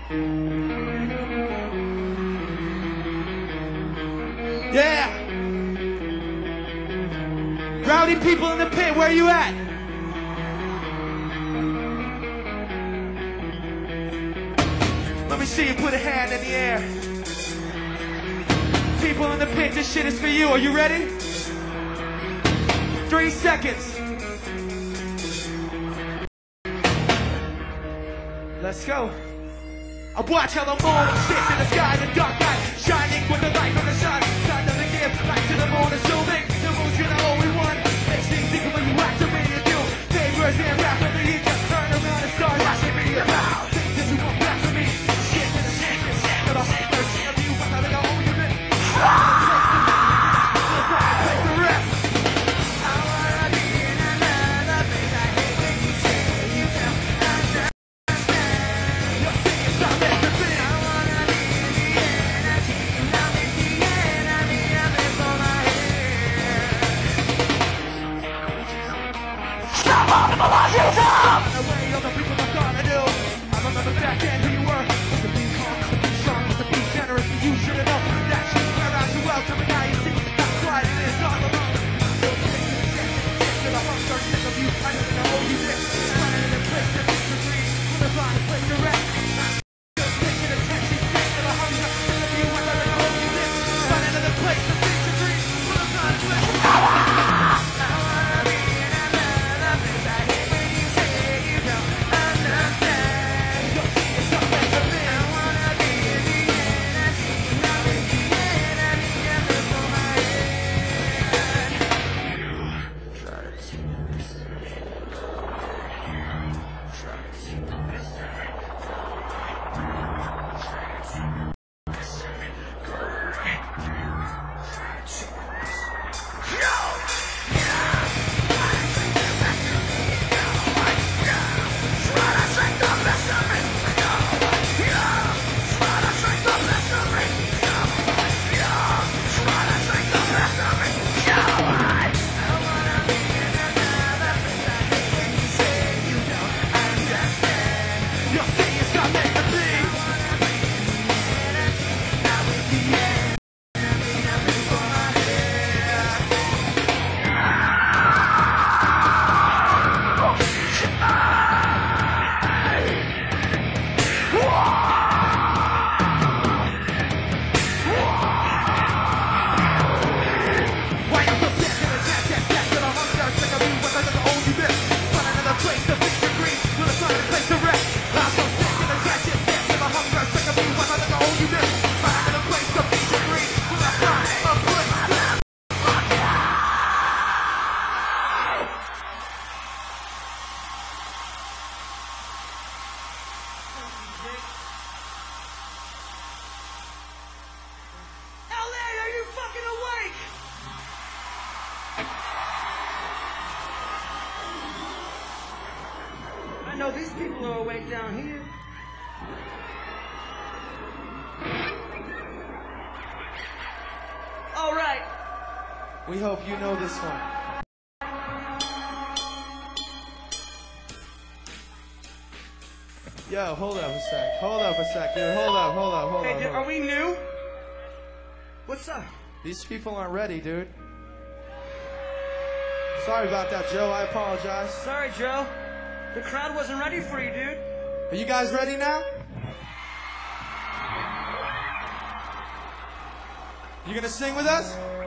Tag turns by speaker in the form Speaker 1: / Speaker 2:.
Speaker 1: Yeah! Rowdy people in the pit, where you at? Let me see you put a hand in the air. People in the pit, this shit is for you. Are you ready? 3 seconds. Let's go. I watch how the moon sits in the sky, the dark night, shining with the light from the sun. Sun doesn't give light to the moon, assuming the moon's gonna only one. Makes things think when you watch the video do. Neighbors and rapidly, you just turn around and start watching me about. Things that you won't back for me. Shit to the shit, to the hunters of you, but I think I own you, man. Place the rest. I wanna be in another place. I hate when you say you don't understand. You're saying something to me. I wanna be in the energy. I'm in the enemy. I'm in for my head. Stop all the malarkey stuff! The way of the people are gonna do. I remember back then who you were. Must have been calm, must have been strong, must have been generous. You should have known that shit where out you welcome. And now you see that's why it is all alone. So sick to the hunger, sick of you. I don't know you this. Running in a place that makes you breathe. We'll find a place to rest. Still taking attention, sick to the hunger, sick of you. I don't know you this. Running in a place that makes you breathe. We'll find a place to rest. I wanna be in another place. I hate when you say you don't understand. You're saying something to me. I wanna be in the energy. I'm in the enemy. I'm in for my head. You're saying something to me. Why you so sad to the death to the hunger, sick of you, but I don't own you this. Find another place to fix your grief. We'll find a place to rest. I'm so sick to the death to the hunger, sick of you, but I don't own you this. Find another place to fix your grief. We'll find a place to rest. LA, are you fucking awake? I know these people are awake down here. All right. We hope you know this one. Yo, hold up a sec. Hold up a sec, dude. Hold up.
Speaker 2: Hey, are we new? What's up?
Speaker 1: These people aren't ready, dude. Sorry about that, Joe. I apologize.
Speaker 2: Sorry, Joe. The crowd wasn't ready for you, dude.
Speaker 1: Are you guys ready now? You gonna sing with us?